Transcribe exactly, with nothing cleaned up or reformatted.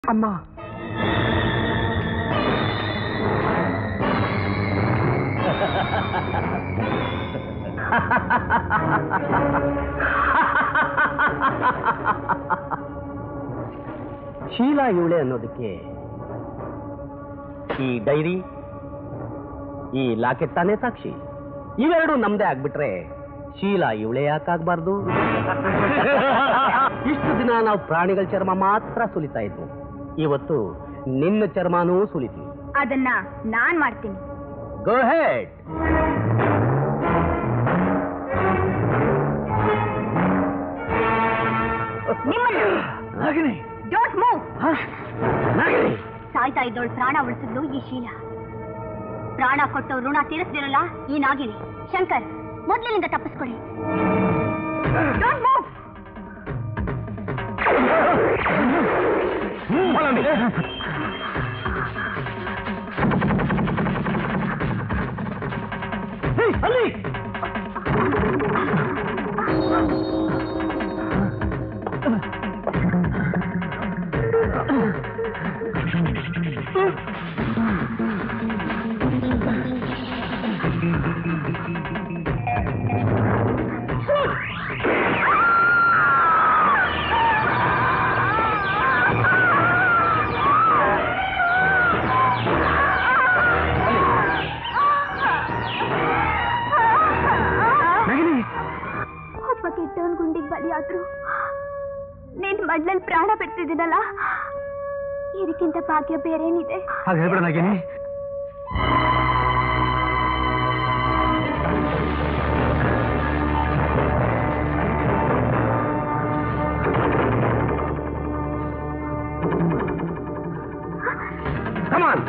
ಅಮ್ಮ ಶೀಲಾ ಇವಳೆ ಅನ್ನೋದಕ್ಕೆ ಈ ಡೈರಿ ಈ ಲಾಕೆಟ್ ತಾನೇ ಸಾಕ್ಷಿ. ಇವೆರಡು ನಮ್ದೇ ಆಗ್ಬಿಟ್ರೆ ಶೀಲಾ ಇವಳೆ ಯಾಕಾಗಬಾರ್ದು? ಇಷ್ಟು ದಿನ ನಾವು ಪ್ರಾಣಿಗಳ ಚರ್ಮ ಮಾತ್ರ ಸುಲಿತಾ ಇದ್ವು, ಇವತ್ತು ನಿನ್ನ ಚರ್ಮನೂ ಸುಲಿತೀವಿ. ಅದನ್ನ ನಾನ್ ಮಾಡ್ತೀನಿ. Go ahead. Don't move. ಸಾಯ್ತಾ ಇದ್ದೋಳ್ ಪ್ರಾಣ ಉಳಿಸಿದ್ಲು ಈ ಶೀಲಾ. ಪ್ರಾಣ ಕೊಟ್ಟು ಋಣ ತೀರಿಸ್ದಿರಲ್ಲ ಈ ನಾಗಿನಿ. ಶಂಕರ್, ಮೊದಲಿನಿಂದ ತಪ್ಪಿಸ್ಕೊಳ್ಳಿ. Don't move. ಅಲ್ಲಿ ಕೆಟ್ಟವನ್ ಗುಂಡಿಗೆ ಬಲಿಯಾದ್ರು ನೀನ್ ಮಡ್ಲಲ್ಲಿ ಪ್ರಾಣ ಬಿಡ್ತಿದ್ದೀನಲ್ಲ, ಇದಕ್ಕಿಂತ ಭಾಗ್ಯ ಬೇರೇನಿದೆ? ಹಾಗೆ ಹೇಳ್ಬಿಡ ನಾಗೇನಿ. Come on.